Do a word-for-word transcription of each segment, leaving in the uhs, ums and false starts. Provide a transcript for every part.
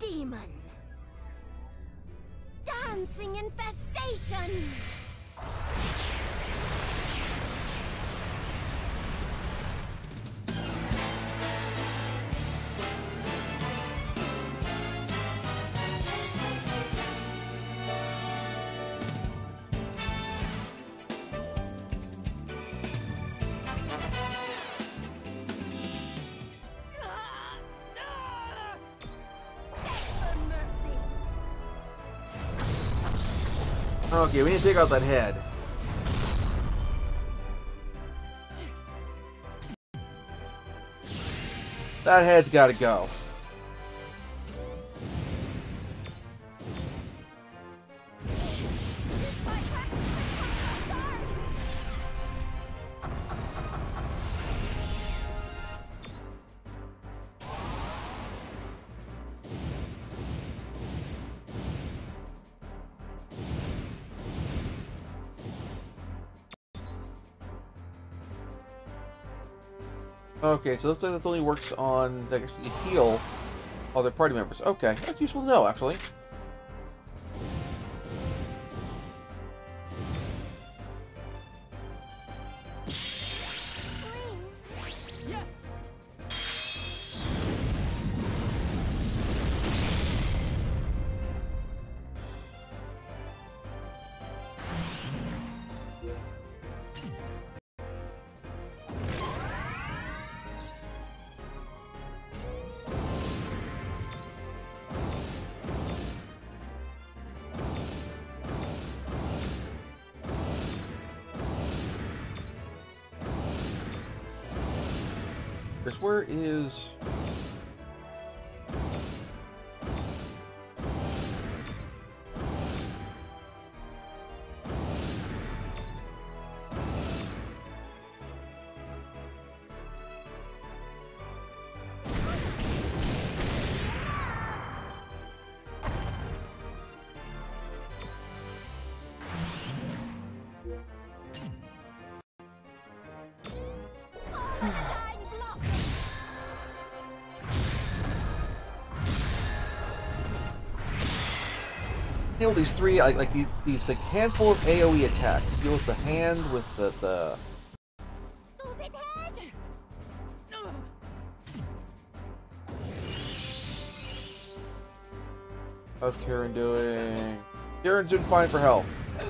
demon. Dancing infestation. Okay, we need to take out that head. That head's gotta go. Okay, so it looks like that only works on that actually heal other party members. Okay, that's useful to know, actually. Chris, where is... Deal with these three, like, like these, these like handful of A O E attacks. Deal with the hand, with the the. Stupid head. How's Karen doing? Karen's doing fine for health.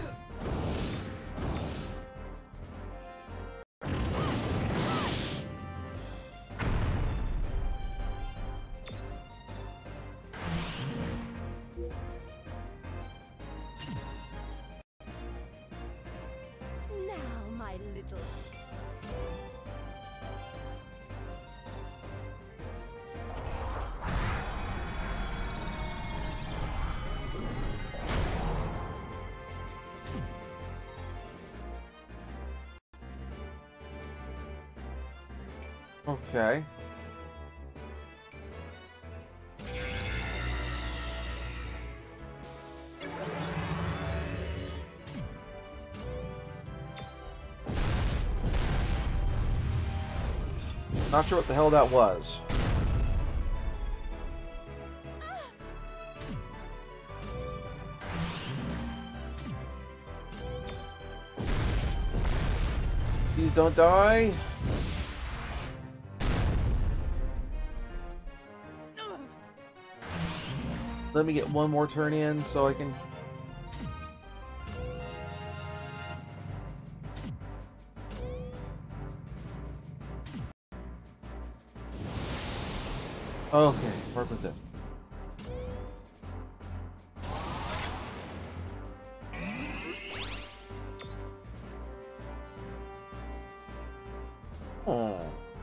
Okay. Not sure what the hell that was. Please don't die. Let me get one more turn in so I can... Okay, work with it. Oh.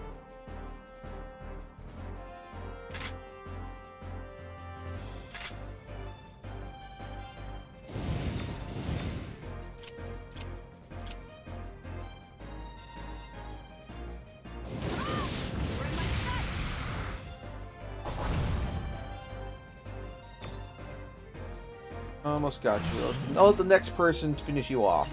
Almost got you. I'll let the next person finish you off.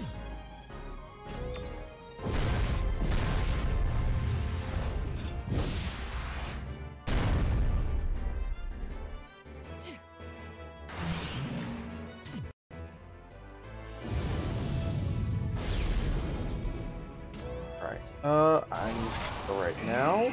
Uh, I need to go right now.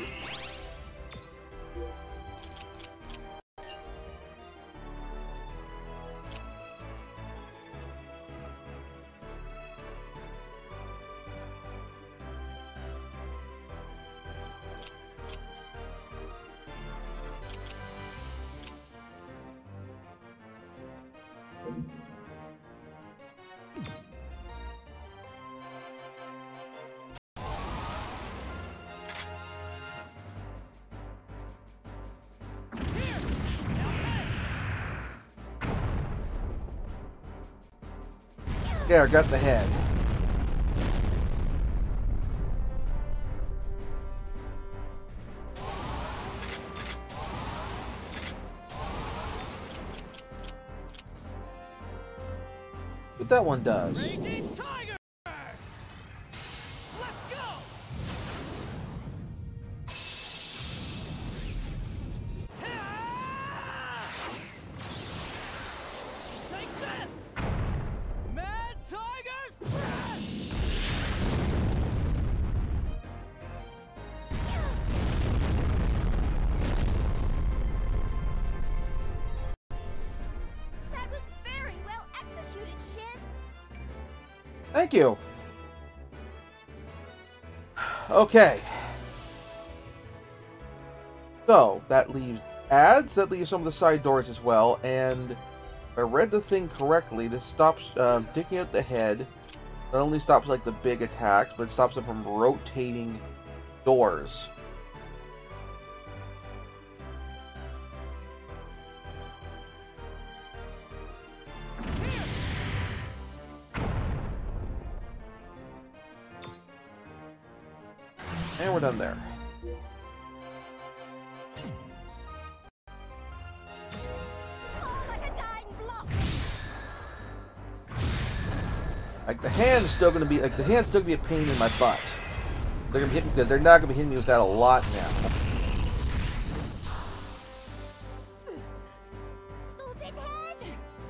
Yeah, I got the head. What that one does. Raging Tiger! Let's go! Take this! Mad Tiger's breath! That was very well executed, Shin. Thank you. Okay. So, that leaves ads, that leaves some of the side doors as well, and if I read the thing correctly, this stops um, taking out the head. Not only stops like the big attacks, but it stops them from rotating doors. And we're done there. Oh, like a dying blossom. Like the hand's still gonna be like the hand's still gonna be a pain in my butt. They're gonna be hitting because they're not gonna be hitting me with that a lot now. Stupid head.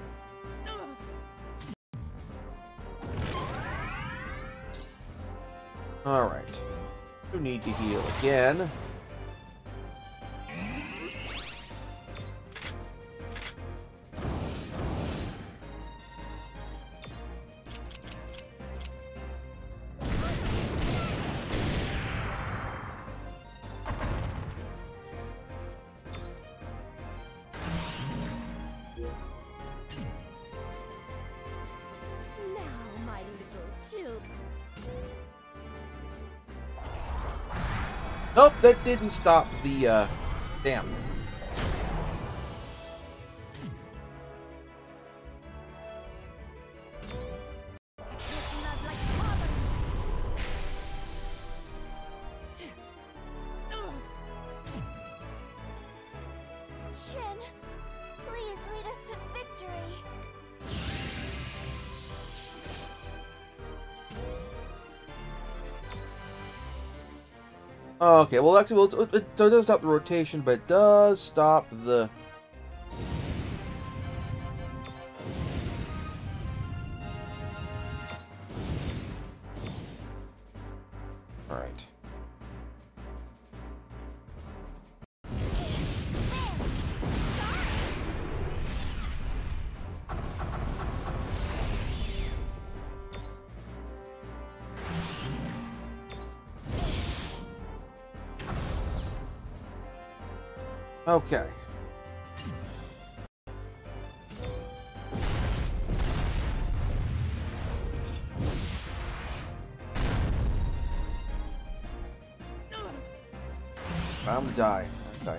Alright. You need to heal again. Now, my little children. Nope, that didn't stop the, uh, damn. Love like carbon. Shin, please lead us to victory. Okay, well, actually, well, it, it, so it doesn't stop the rotation, but it does stop the... Alright. Okay. I'm dying. Okay.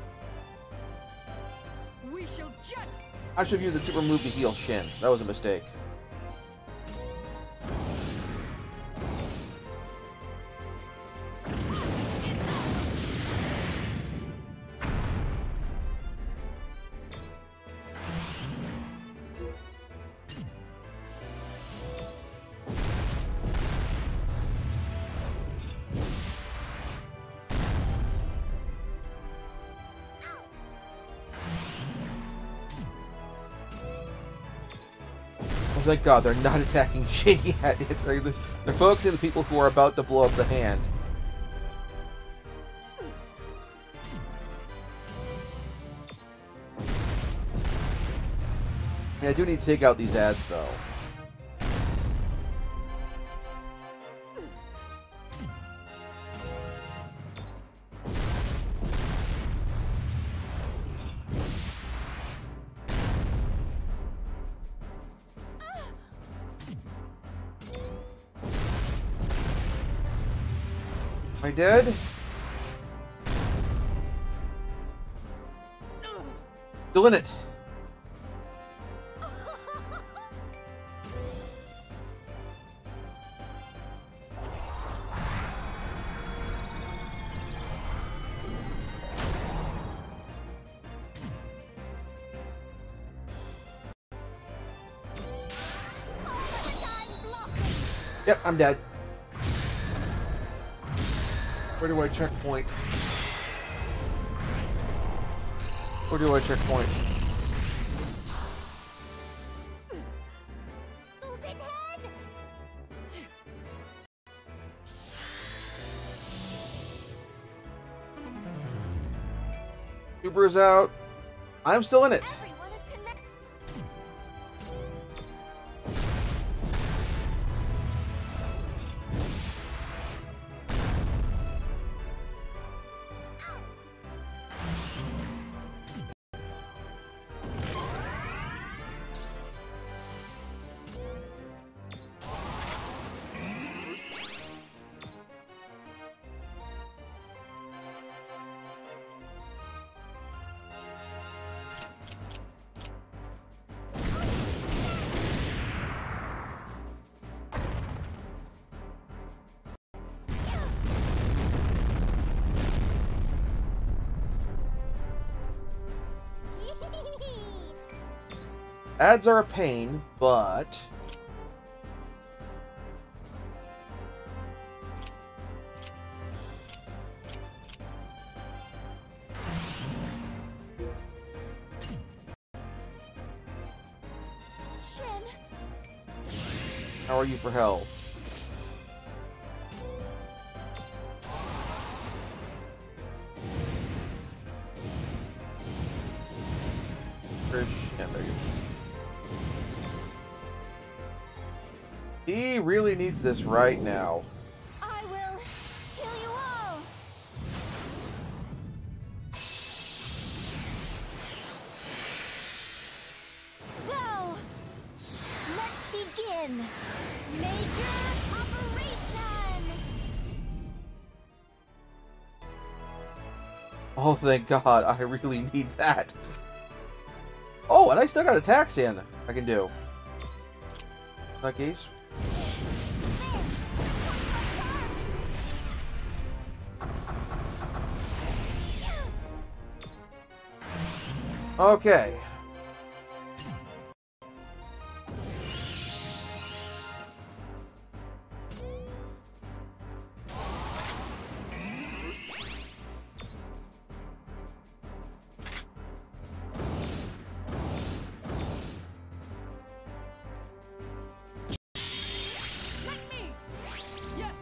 We shall jet! I should have used the super move to heal Shin. That was a mistake. Oh, thank God, they're not attacking Shin yet. They're, they're focusing on the people who are about to blow up the hand. Yeah, I do need to take out these ads, though. Am I dead? Still in it. Yep, I'm dead. Where do I checkpoint? Where do I checkpoint? Stupid head! Super's out. I'm still in it. Everyone is connected. Ads are a pain, but... Shin, How are you for health? Where's Shin? There you go. He really needs this right now. I will kill you all. Go. Let's begin. Major operation. Oh, thank God. I really need that. Oh, and I still got attacks in I can do. In that case. Okay. Let me! Yes!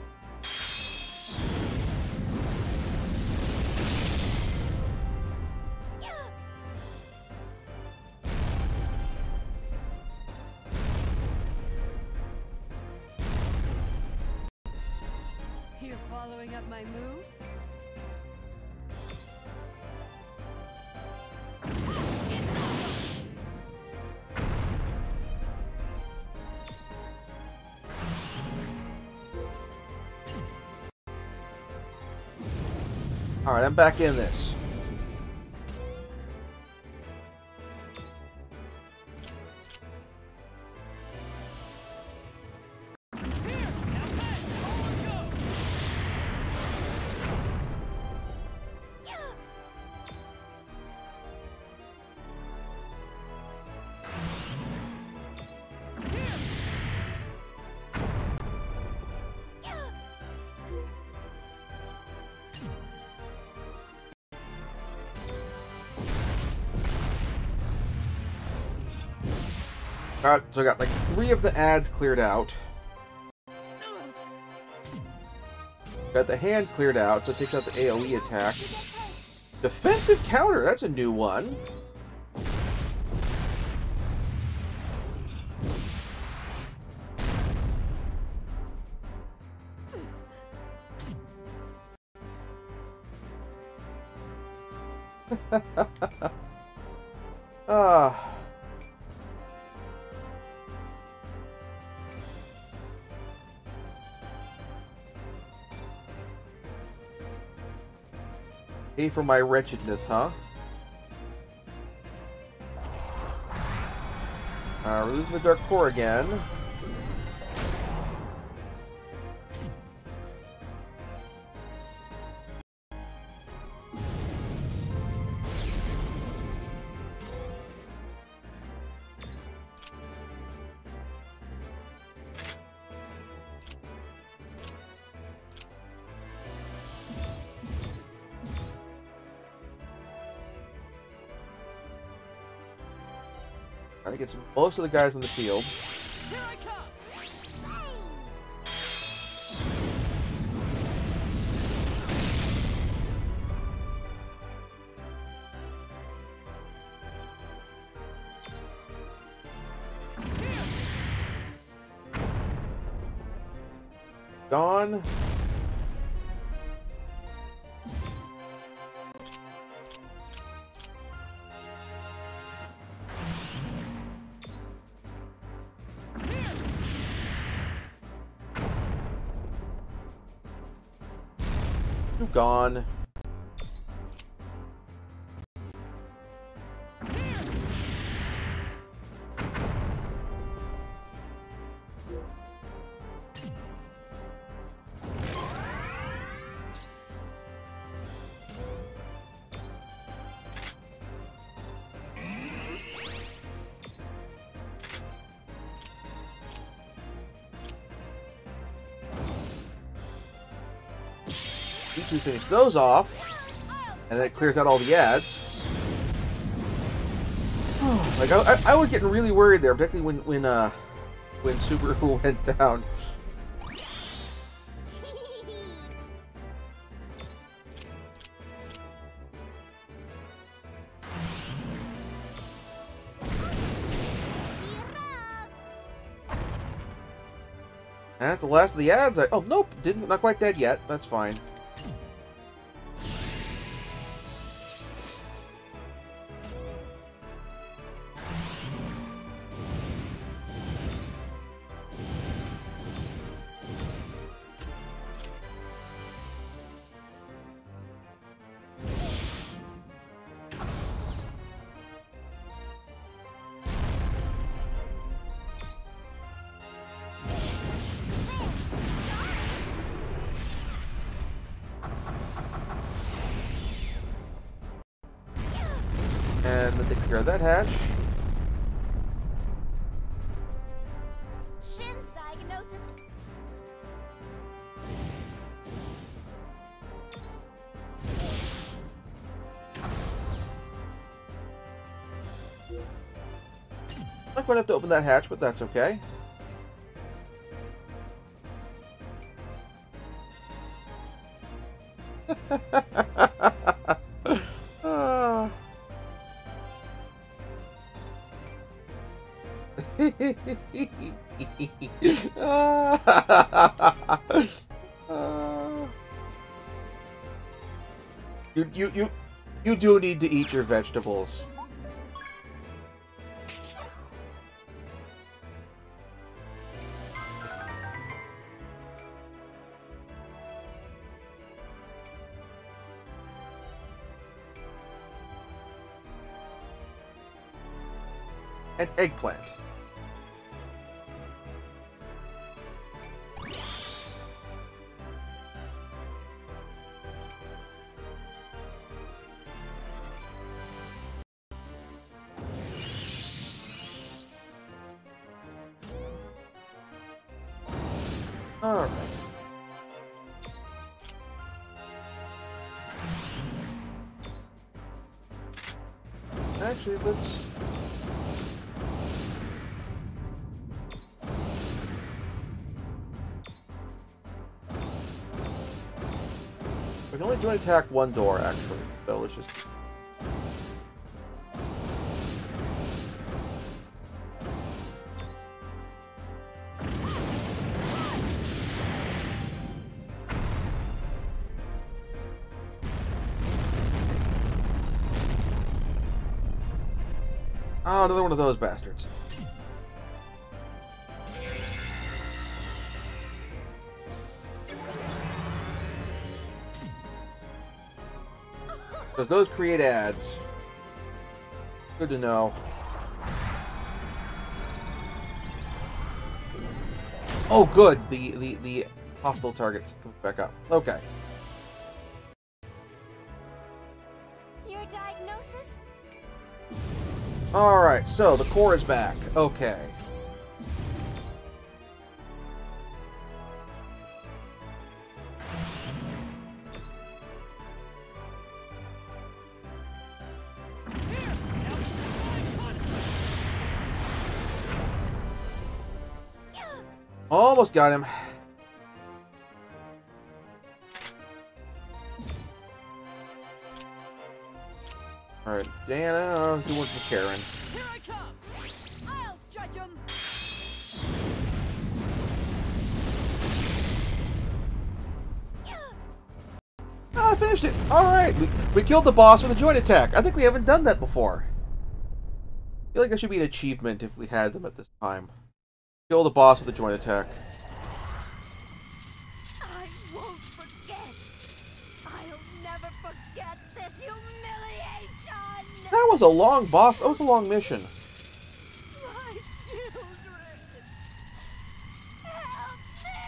You're following up my move? Alright, I'm back in this. Got, so I got like three of the ads cleared out. Got the hand cleared out, so it takes out the AoE attack. Defensive counter, that's a new one. Ah. Pay for my wretchedness, huh? Uh, we're losing the Dark Core again. I think it's most of the guys in the field. Here I come. Gone. You gone. These two finish those off, and then it clears out all the ads. Like I, I, I was getting really worried there, particularly when when uh when Subaru went down. And that's the last of the ads. I, oh nope, didn't not quite dead yet. That's fine. And that takes care of that hatch. Shin's diagnosis. I'm not going to have to open that hatch, but that's okay. Ah. you you you you do need to eat your vegetables. And eggplant. All right. Actually, let's only joint attack one door, actually. So let's just... Oh, another one of those bastards. Because those create ads. Good to know. Oh, good. The the the hostile target comes back up. Okay. Your diagnosis? All right. So the core is back. Okay. Almost got him. Alright, Diana, do one for Karen. Here I come! I'll judge him! Oh, I finished it! Alright, we, we killed the boss with a joint attack. I think we haven't done that before. I feel like that should be an achievement if we had them at this time. Kill the boss with a joint attack. I won't forget. I'll never forget this humiliation. That was a long boss. That was a long mission. My children. Help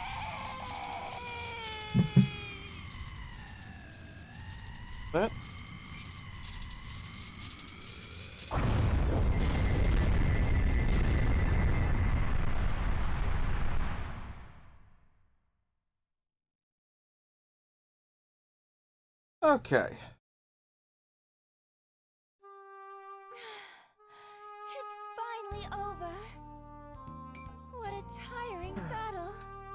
me. That? Okay. It's finally over. What a tiring battle.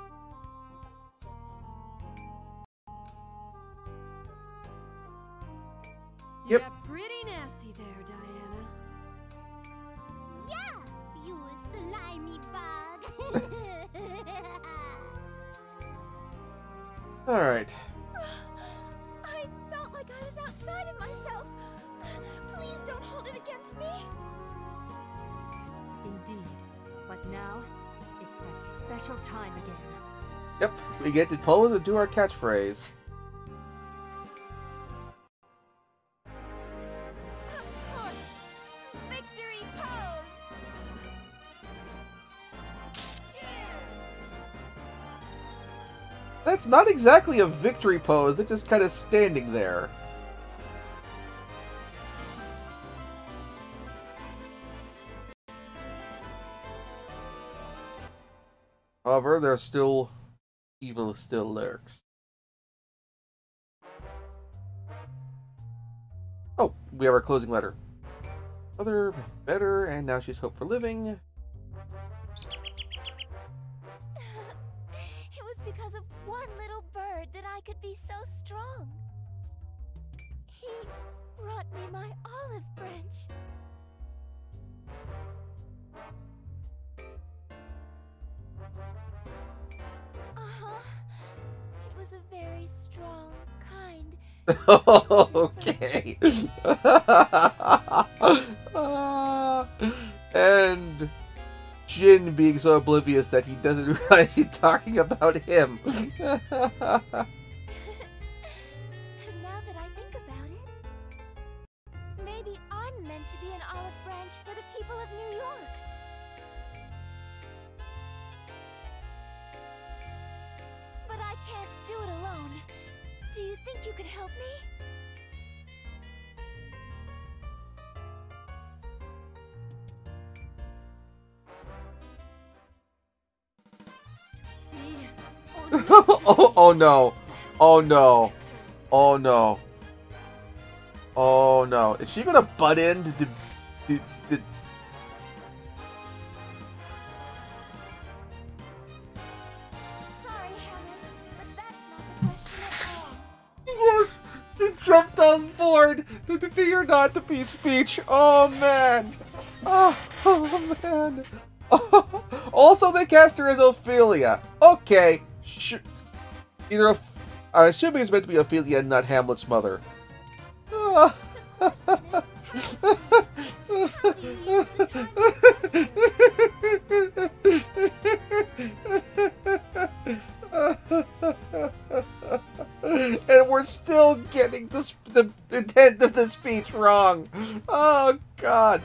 Yep. Yeah, pretty nasty there, Diana. Yeah, you slimy bug. All right. I felt like I was outside of myself. Please don't hold it against me. Indeed. But now, it's that special time again. Yep, we get to pose and do our catchphrase. Of course. Victory pose. Cheers. That's not exactly a victory pose. They're just kind of standing there. However, there's still... evil still lurks. Oh, we have our closing letter. Other, better, and now she's hope for living. It was because of one little bird that I could be so strong. He brought me my olive branch. Uh-huh. It was a very strong, kind... Okay. Uh, and Jin being so oblivious that he doesn't realize she's talking about him. And now that I think about it, maybe I'm meant to be an olive branch for the people of New York. But I can't do it alone. Do you think you could help me? Me? oh, oh no. Oh no. Oh no. Oh no. Is she gonna butt in to... to, to, to... Sorry, Helen, but that's not the question at all. Yes. To be or not to be speech. Oh man. Oh, oh man. Oh, also, they cast her as Ophelia. Okay. Sh Either, I assume it's meant to be Ophelia and not Hamlet's mother. Oh. The question is, how do you use the time? And we're still getting this, the intent of the speech wrong. Oh, God.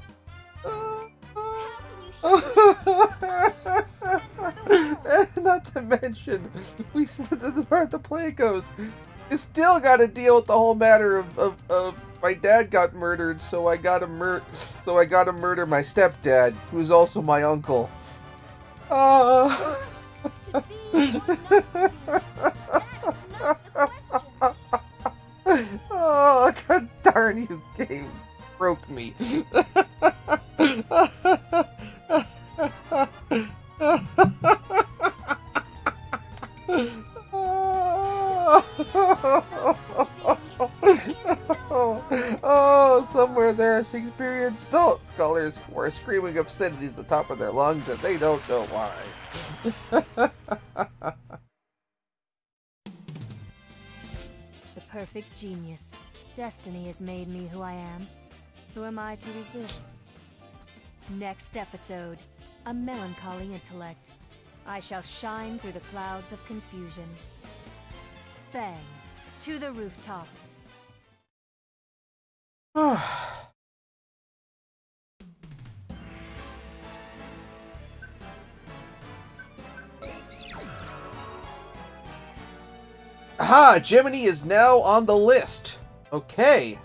Not to mention, we said that the part the play goes, you still got to deal with the whole matter of, of, of my dad got murdered, so I got to mur so I got to murder my stepdad, who's also my uncle. Uh... To be or not to be? That is not the question. Oh, god darn you, game broke me. Oh, somewhere there are Shakespearean scholars who are screaming obscenities at the top of their lungs and they don't know why. The perfect genius. Destiny has made me who I am. Who am I to resist? Next episode. A melancholy intellect. I shall shine through the clouds of confusion. Bang. To the rooftops. Aha! Jiminy is now on the list. Okay.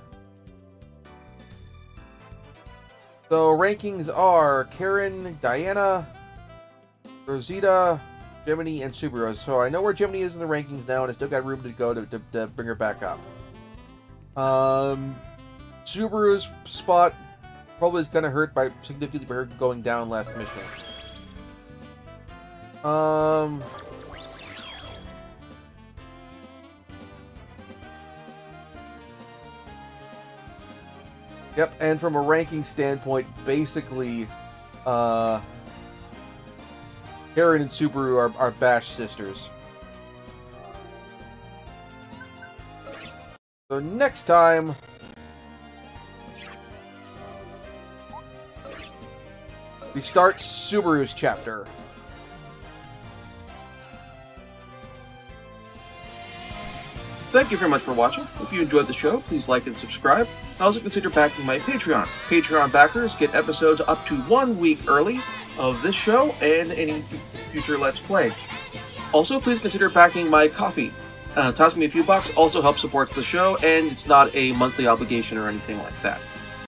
So rankings are Karen, Diana, Rosita, Jiminy, and Subaru. So I know where Jiminy is in the rankings now, and I still got room to go to, to, to bring her back up. Um, Subaru's spot probably is going to hurt by significantly by her going down last mission. Um... Yep, and from a ranking standpoint, basically, uh, Karen and Subaru are, are Bash sisters. So next time, we start Subaru's chapter. Thank you very much for watching. If you enjoyed the show, please like and subscribe. Also consider backing my Patreon. Patreon backers get episodes up to one week early of this show and any future Let's Plays. Also, please consider backing my Ko-fi. Uh, toss me a few bucks also helps support the show, and it's not a monthly obligation or anything like that.